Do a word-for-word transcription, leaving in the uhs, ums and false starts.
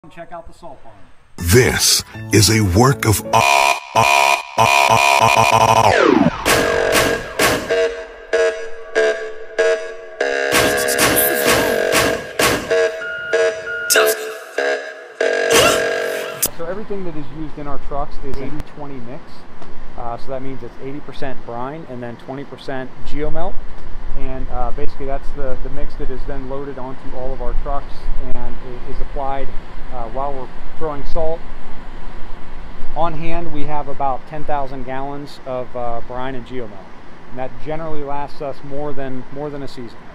Check out the salt barn. This is a work of art. So everything that is used in our trucks is eighty twenty mix. Uh, so that means it's eighty percent brine and then twenty percent geomelt. And uh, basically that's the, the mix that is then loaded onto all of our trucks and is applied uh, while we're throwing salt. On hand we have about ten thousand gallons of uh, brine and geomelt. And that generally lasts us more than, more than a season.